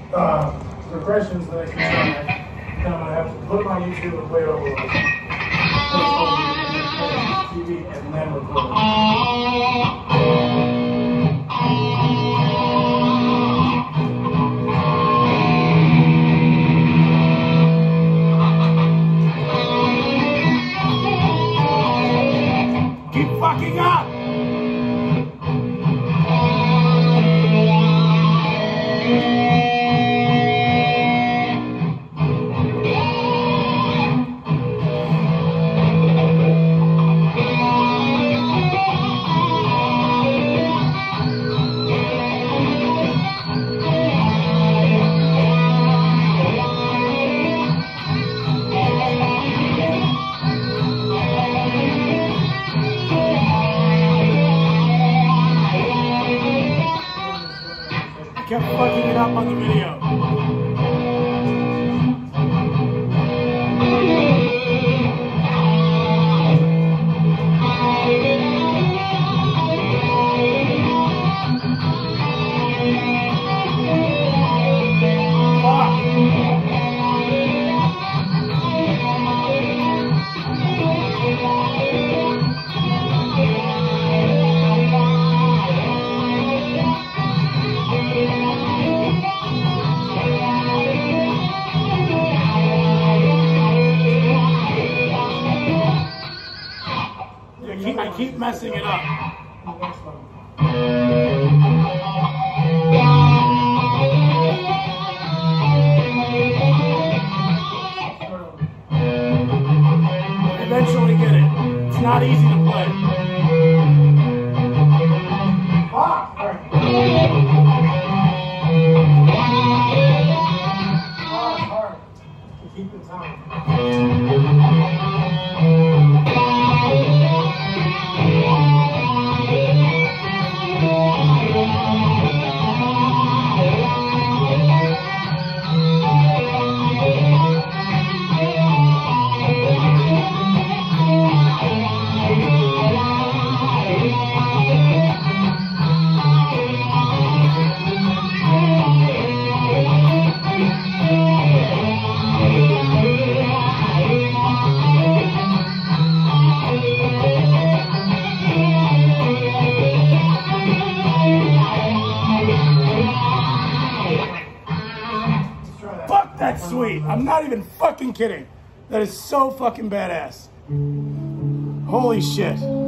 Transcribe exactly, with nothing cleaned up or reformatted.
uh, regressions that I can try. Then I'm gonna have to put my YouTube and play over like T V and then record. Keep fucking up! Kept fucking it up on the video. I keep messing it up. Eventually get it. It's not easy to play. Ah, all right. Ah, it's hard to keep the time. That's sweet. I'm not even fucking kidding. That is so fucking badass. Holy shit.